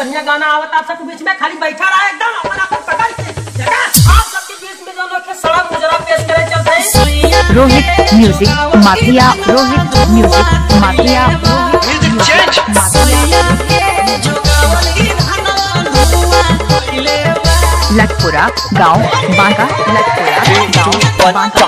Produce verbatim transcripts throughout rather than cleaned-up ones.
बढ़िया गाना आवत आप सबके बीच में खाली बैठा रहा एकदम अपन अपन पकड़ के जगह आप सबके बीच में जो लोग के सड़क मुजरा पेश करे चलते हैं। Rohit music mafia, Rohit music mafia, music change Latpura गांव बांका, लटपुरा गांव Banka.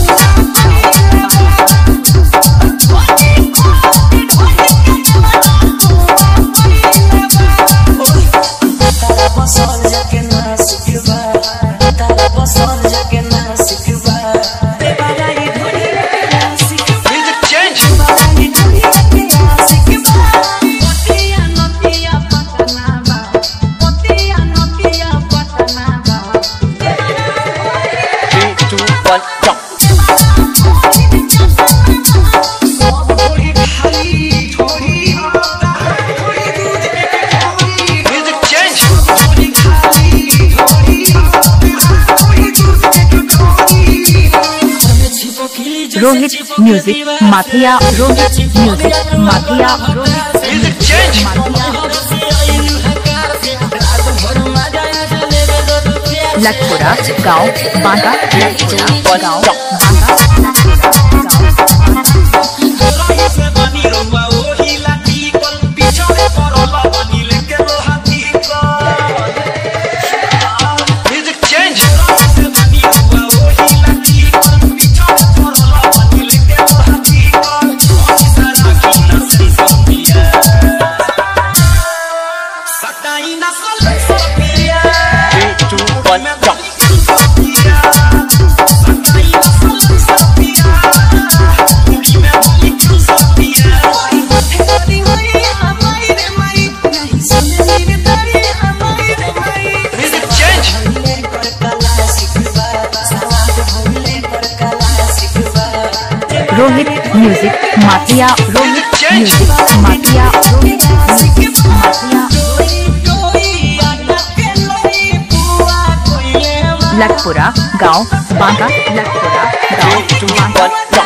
Rohit music mafia, Rohit music mafia, Rohit change Latpura गांव बांका, लटपुरा गांव Banka. Rohit music mafia, Rohit music mafia, Rohit music mafia. Latpura गांव बांका, लटपुरा गांव Banka.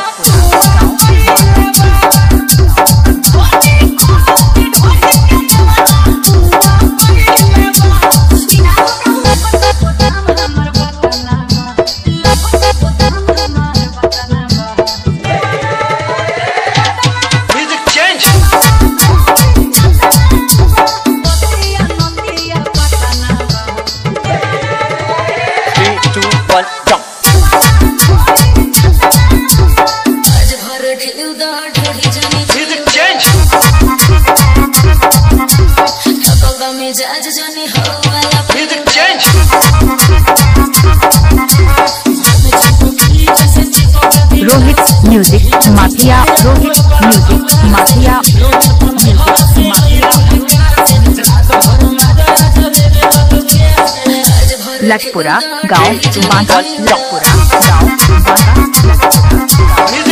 Rohit music mafia, Rohit music mafia, music mafia. Latpura गांव बांका, लटपुरा गांव Banka.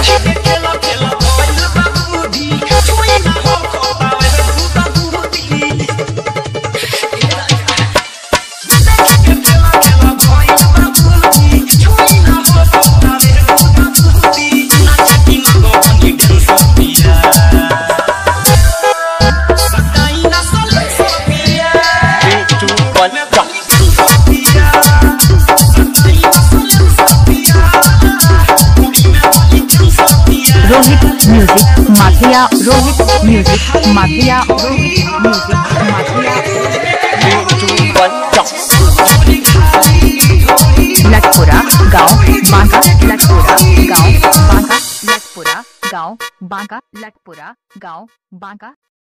Rohit music mafia, Rohit music mafia, Rohit music mafia. Latpura गांव बांका, लटपुरा गांव बांका, लटपुरा गांव बांका, लटपुरा गांव बांका।